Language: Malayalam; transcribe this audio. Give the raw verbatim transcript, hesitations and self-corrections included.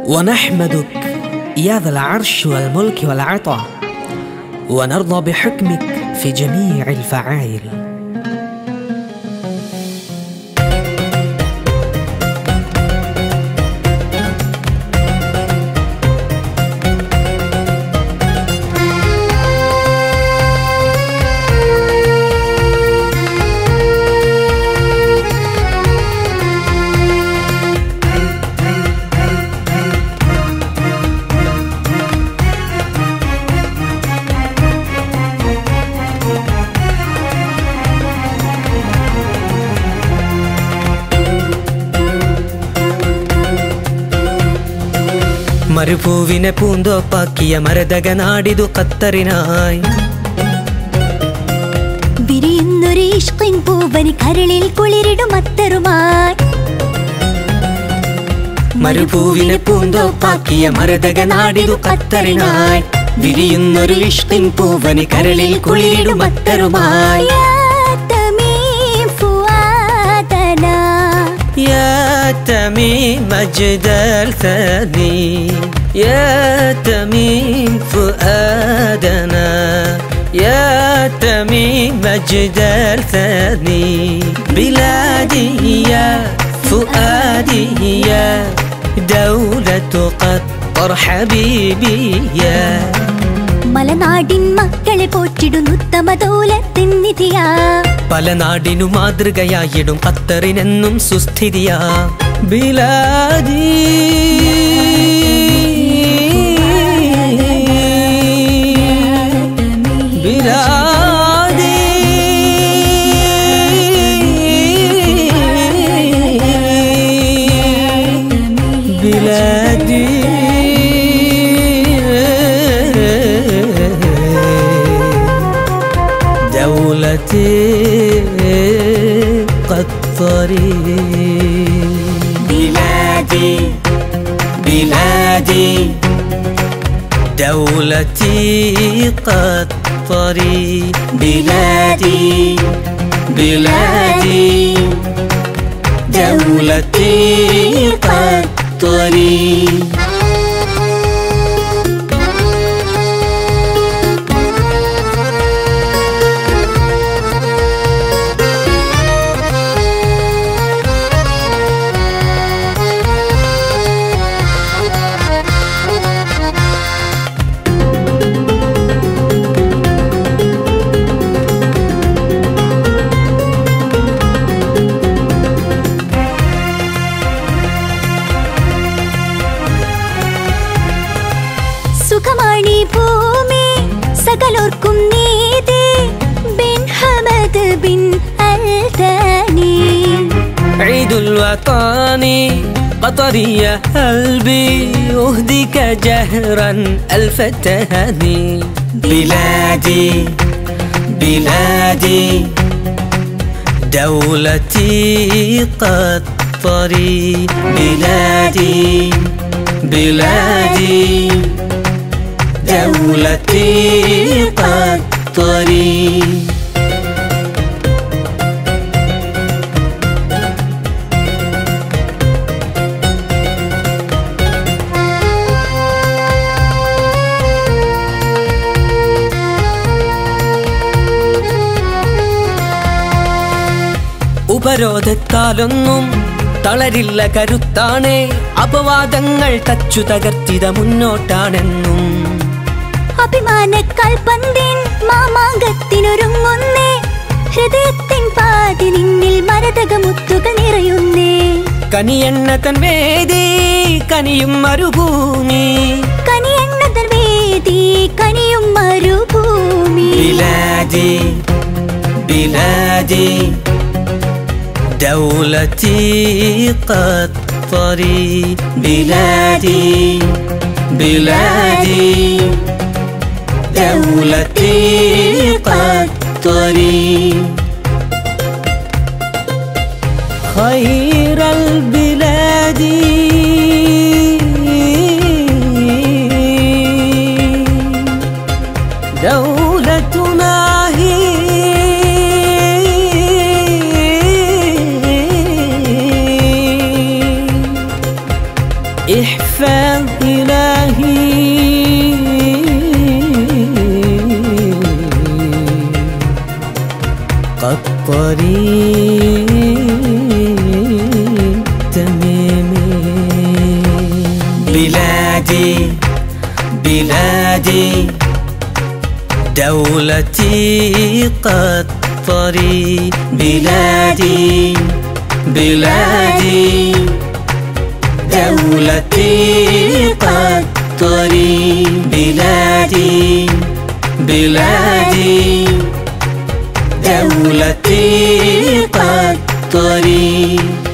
ونحمدك يا ذا العرش والملك والعطاء، ونرضى بحكمك في جميع الفعائل. മരുഭൂവിനെ പൂന്തോപ്പാക്കിയ മരതക നാടിതു ഖത്തറിനായി. വിരിയുന്നൊരു ഇഷ്കിൻ പൂവനി കരളിൽ കുളിരിടും അത്തറുമായി. മരുഭൂവിനെ പൂന്തോപ്പാക്കിയ മരതക നാടിതു ഖത്തറിനായി. വിരിയുന്നൊരു ഇഷ്കിൻ പൂവനി കരളിൽ കുളിരിടും അത്തറുമായി. يا تميم مجد الثاني، يا تميم فؤادنا، يا تميم مجد الثاني. بلادي يا فؤادي يا دولة قطر حبيبي يا. മലനാടിൻ മക്കളെ പോറ്റിടുന്നു ഉത്തമ ദൗലത്തിൻ നിധിയാ. പല നാടിനു മാതൃകയായിടും ഖത്തറിനെന്നും സുസ്ഥിതിയാ. ബിലാദി ബിലാദി ബിലാദി دولتي قطري. بلادي بلادي دولتي قطري. بلادي بلادي دولتي قطري. സുഖമാണി ഭൂമി സകലോർക്കും നീതി. Bin Hamad bin Al Thani. عيد الوطن قطري يا قلبي، أهديك جهرا ألف تهاني. بلادي بلادي دولتي قطري. بلادي بلادي دولتي قطري. ഉപരോധത്താലൊന്നും തളരില്ല കരുത്താണേ, അപവാദങ്ങൾ തച്ചു തകർത്തിത മുന്നോട്ടാണെന്നും. അഭിമാനക്കാൽ പന്തിൻ മാമാങ്കത്തിനൊരുങ്ങുന്നേ, ഹൃദയത്തിൻ പാതി നിന്നിൽ മരതകമുത്തുകൾ നിറയുന്നേ. കനിയെണ്ണ തൻ വേദി കനിയും മരുഭൂമി, കനിയെണ്ണ തൻ വേദി കനിയും മരുഭൂമി. ബിലാദി ബിലാദി دولتي قطري. بلادي بلادي دولتي قطري. خير البلاد دولتنا هي. احفظ إلهي قطري تميمي. بلادي بلادي دولتي قطري. بلادي بلادي دولتي قطري. بلادي بلادي دولتي قطري.